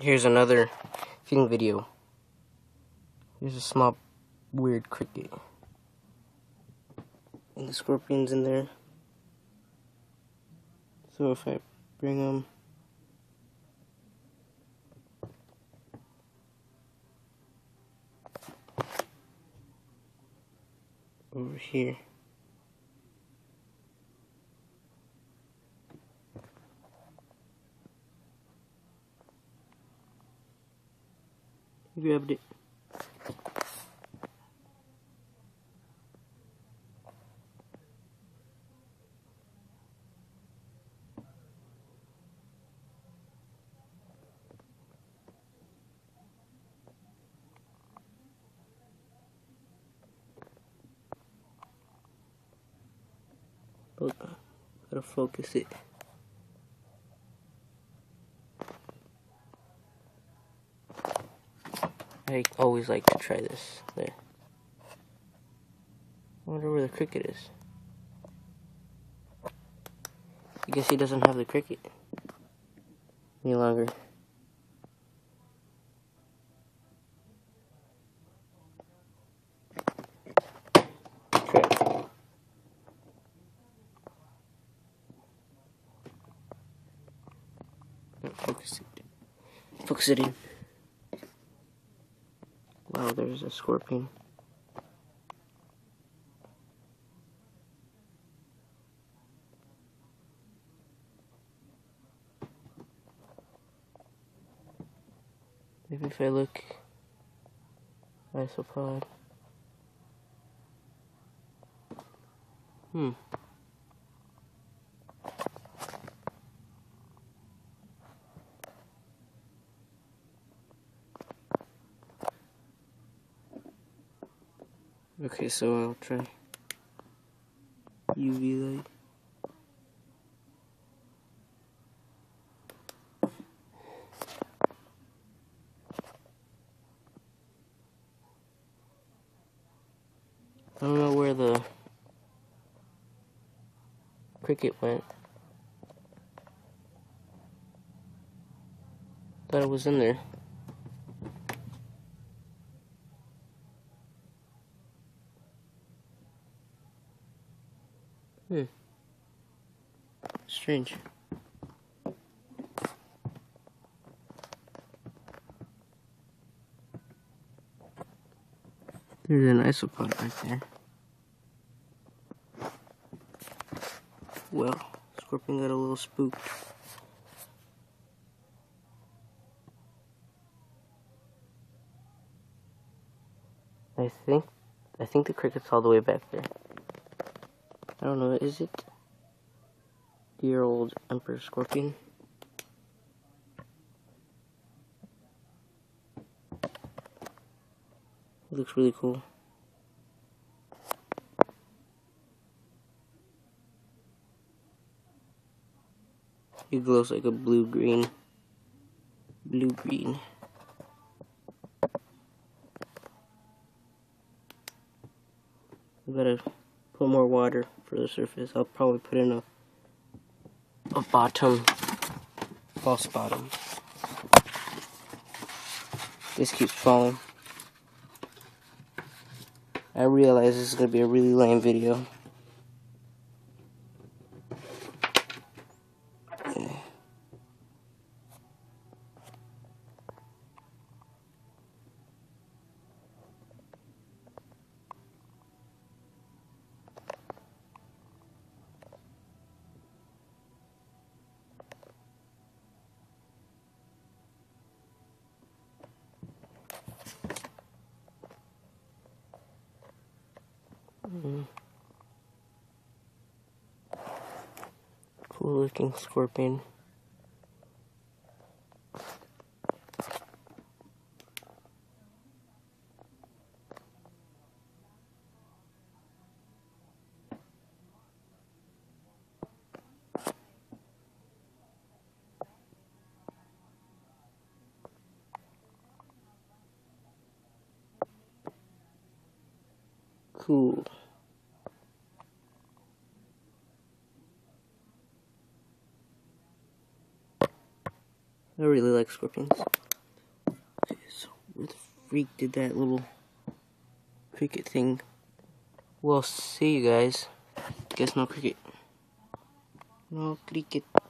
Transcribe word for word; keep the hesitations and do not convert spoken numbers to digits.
Here's another feeding video. Here's a small weird cricket. And the scorpion's in there. So if I bring them over here. He grabbed it. Look, gotta focus it. I always like to try this. There. I wonder where the cricket is. I guess he doesn't have the cricket any longer. Try. Focus it. Focus it in. Wow, there's a scorpion. Maybe if I look isopod. Hmm. Okay, so I'll try U V light. I don't know where the cricket went. Thought it was in there. Hmm. Strange. There's an isopod right there. Well, scorpion got a little spooked. I think, I think the cricket's all the way back there. I don't know, is it? Dear old Emperor Scorpion. It looks really cool. He glows like a blue-green. Blue-green. I gotta put more water for the surface. I'll probably put in a a bottom, false bottom. This keeps falling. I realize this is gonna be a really lame video. Mm. Cool looking scorpion. Cool. I really like scorpions. Reek did that little cricket thing. We'll see you guys. Guess no cricket. No cricket.